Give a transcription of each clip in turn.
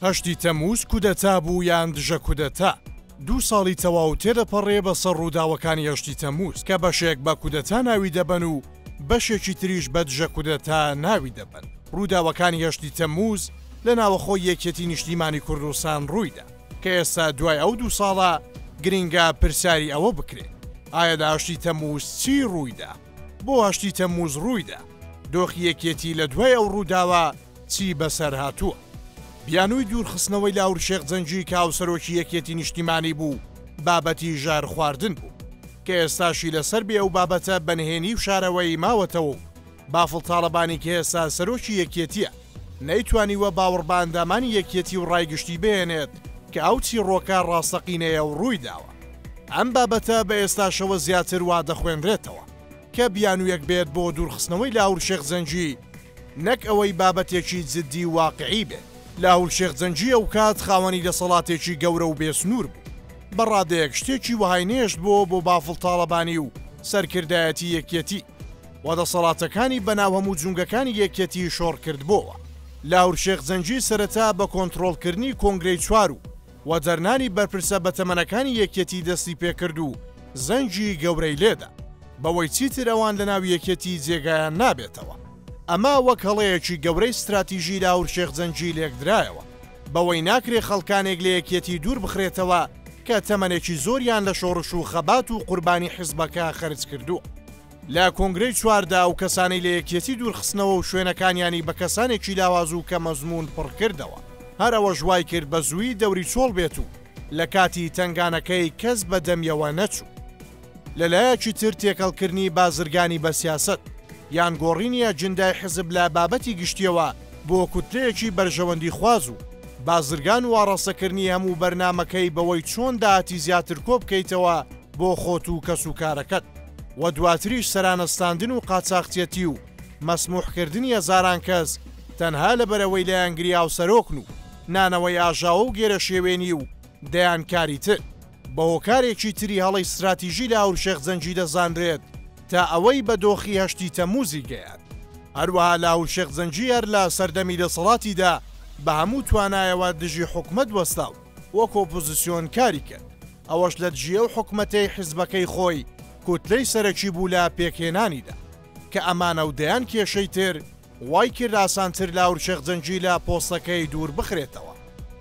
هەشتی تەمووز کودەتا بوو یان دژە کودەتا. 2 ساڵی تەواو تێدەپەڕێ بەسەر ڕووداوەکانی هەشتی تەمووز کە بەشێک بە کودەتا ناوی دەبەن و بەشێکی تریش بە دژە کودەتا ناوی دەبەن. ڕووداوەکانی هەشتی تەمووز لە ناوەخۆی یەکێتی نیشتیمانی کوردستان ڕوویدا کە ئێستا دوای ئەو 2 ساڵە گرنگە پرسیاری ئەوە بکرێت ئایا لە هەشتی تەمووز چی ڕوویدا؟ بۆ هەشتی تەمووز ڕوویدا؟ دۆخی یەکێتی لە دوای ئەو ڕووداوە چی بەسەر هاتووە؟ بیانووی دوورخستنەوەی لاور شێخ جەنگی کە هاوسەرۆکی یەکێتی نیشتیمانی بوو بابەتی ژار خواردن بوو کە ئێستاشی لەسەر بێ ئەو بابەتە بەنهێنی و شارەوەی ماوەتەوە. بافڵ تاڵەبانی کە ئێستا سەرۆکی یەکێتیە نەیتوانیوە باوەڕباندامانی یەکێتی و ڕایگشتی بهێنێت کە ئەو چیرۆکە ڕاستەقینەیە و ڕووی داوە. ئەم بابەتە بە ئێستاشەوە زیاتر وا دەخوێنرێتەوە کە بیانوویەک بێت بۆ دوورخستنەوەی لاور شێخ جەنگی نەک ئەوەی بابەتێکی جددی واقعی بێت. لاور شێخ جەنگی ئەو کات خاوەنی دەسەڵاتێکی گەورە و بێسنوور بوو. بەڕادەیەک شتێکی وهای نێشت بۆ بافڵ تاڵەبانی و سەرکردایەتی یەکێتی و دەسەڵاتەکانی بەناو هەموو جونگەکانی یەکێتی شۆڕ کردبووە. لاور شێخ جەنگی سەرەتا بە کۆنتڕۆڵکردنی کۆنگرەی 4 و دەرنانی بەرپرسە بەتەمەنەکانی یەکێتی دەستی پێکرد و زەنگی گەورەی لێدا بەوەی چیتر ئەوان لە ناو یەکێتی جێگایان نابێتەوە. ئەما وەک هەڵەیەکی گەورەی استراتیژی لاور شێخ جەنگی لێکدرایەوە بەوەی ناکرێ خەڵکانێک لە یەکێتی دوور بخرێتەوە کە تەمەنێکی زۆریان لە شۆڕش و خەبات و قوربانی حیزبەکە خەرج کردووە. لە کۆنگرەی 4دا و کەسانی لە یەکێتی دوورخستنەوە و شوێنەکانیانی بە کەسانێکی لاواز و کە مەزمون پڕ کردەوە. هەرەوە ژوای کرد بە زووی دەوری چۆڵ بێت و لە کاتی تنگانەکەی کەس بە دەمیەوە نەچوو. لەلایەکی تر تێکەڵکردنی بازرگانی بە سیاست یان گۆڕینی ئەجندای حزب لە بابەتی گشتیەوە بۆ کوتلەیەکی بەرژەوەندی خواز و بازرگان و ئاڕاستەکردنی هەموو بەرنامەکەی بەوەی چۆن داهاتی زیاتر کۆ بکەیتەوە بۆ خۆت و کەس و کارەکەت و دواتریش سەرانەستاندن و قاچاقچێتی و مەسموحکردنی هەزاران کەس تەنها لەبەرەوەی لایەنگری هاوسەرۆکن و نانەوەی ئاژاوە و گێرە شێوێنی و دەیانکاری تر. بە هۆکارێکی تری هەڵی استراتیژی لاور شێخ جەنگی دەزانرێت تا ئەوەی بە دۆخی هەشتی تەمووزی گەیان. هەروەها لاور شێخ جەنگی هەر لە سەردەمی دەسەڵاتیدا بە هەموو توانایەوە دژی حکومەت وەستا و وەک ئۆپۆزیسیۆن کاری کرد. ئەوەش لە دژیە و حکومەتەی حیزبەکەی خۆی کوتلەی سەرەکی بوو لە پێکهێنانیدا کە ئەمانە و دەیان کێشەی تر وای کرد ئاسانتر لاور شێخ جەنگی لە پۆستەکەی دوور بخرێتەوە.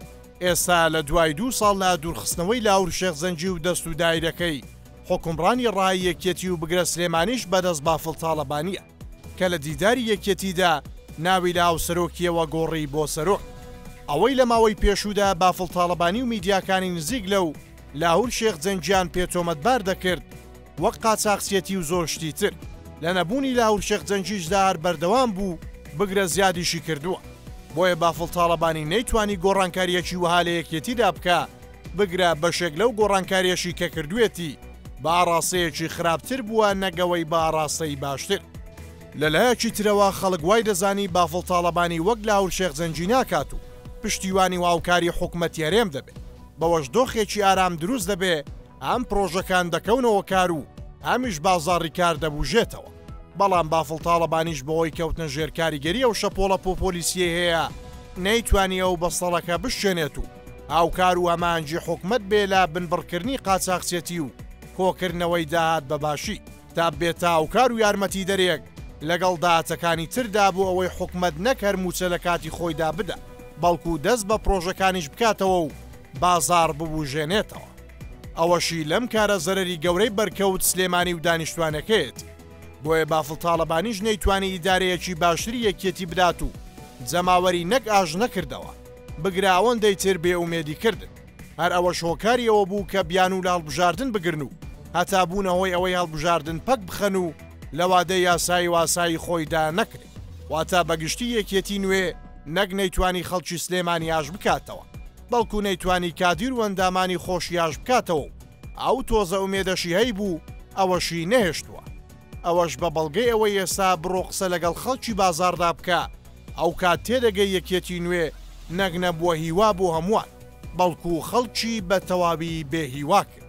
ئێستا لە دوای 2 ساڵ لە دوورخستنەوەی لاور شێخ جەنگی و دەست و دایرەکەی حکومڕانی ڕای یەکێتی و بگرە سلێمانیش بەدەست بافڵ تاڵەبانیە کە لە دیداری یەکێتیدا ناوی لە هاوسەرۆکیەوە گۆڕی بۆ سەرۆک. ئەوەی لە ماوەی پێشوودا بافڵ تاڵەبانی و میدیاکانی نزیک لەو لاور شێخ جەنگیان پێتۆمەتبار دەکرد وەک قاچاقچێتی و زۆر شتی تر. لە نەبوونی لاور شێخ جەنگیشدا هەر بەردەوام بوو بگرە زیادیشی کردووە. بۆیە بافڵ تاڵەبانی نەیتوانی گۆڕانکاریەکی وها لە یەکێتیدا بکە بگرە بەشێک لەو گۆڕانکاریەشی کە کردوێتی بە ئاڕاستەیەکی خراپتر بووە نەگەوەی بە ئاڕاستەی باشتر. لەلایەکی ترەوە خەڵک وای دەزانی بافڵ تاڵەبانی وەک لاور شێخ جەنگی ناکات و پشتیوانی و هاوکاری حکومەت یارێم دەبێت. بەوەش دۆخێکی ئارام دروست دەبێ ئەم پرۆژەکان دەکەونەوە کار و ئەمیش بازاڕی کار دەبوژێتەوە. بەڵام بافڵ تاڵەبانیش بەوەی کەوتنە ژێر کاریگەری ئەو شەپۆڵە پۆپۆلیسیە هەیە نەیتوانی ئەو بەستەڵەکە بشێنێت و هاوکار و ئەمانجی حکومەت بێ لە بنبڕکردنی قاچاقچێتی و کۆکردنەوەی داهات بەباشی تا بێتە هاوکار و یارمەتی دەرێک لەگەڵ داهاتەکانی تردا بۆ ئەوەی حکومەت نەکەر موچە لە کاتی خۆیدا بدە بەڵکو دەست بە پرۆژەکانیش بکاتەوە و بازار ببوژێنێتەوە. ئەوەشی لەم کارە زەرەری گەورەی بەرکەوت سلێمانی و دانیشتوانەکەیت. بۆیە بافڵ تاڵەبانیش نەیتوانی ئیدارەیەکی باشتری یەکێتی بدات و جەماوەری نەک ئاژ نەکردەوە بگرە ئەوەندەی تر بێئومێدی کردن. هەر ئەوە شۆکاریەوە بوو کە بیان و لە هەڵبژاردن بگرن و هەتا بوونەوەی ئەوەی هەڵبژاردن پەک بخەن و لە وادەی یاسایی واسایی خۆیدا نەکرێت واتە بەگشتی یەکێتی نوێ نەک نەیتوانی خەڵکی سلێمانی ئاژ بکاتەوە بەڵکو نەیتوانی کادیر و ئەندامانی خۆشی ئاژ بکاتەوە. ئەو تۆزە ئومێدەشی هەی بوو ئەوەشی نەهێشتووە. ئەوەش بە بەڵگەی ئەوەی ئێستا بڕۆ قسە لەگەڵ خەڵکی بازاردا بکە ئەو کات تێدەگەی یەکێتی نوێ نەک نەبووە هیوا بۆ هەمووان بەڵکو خەڵکی بە تەواوی بێهیوا کرد.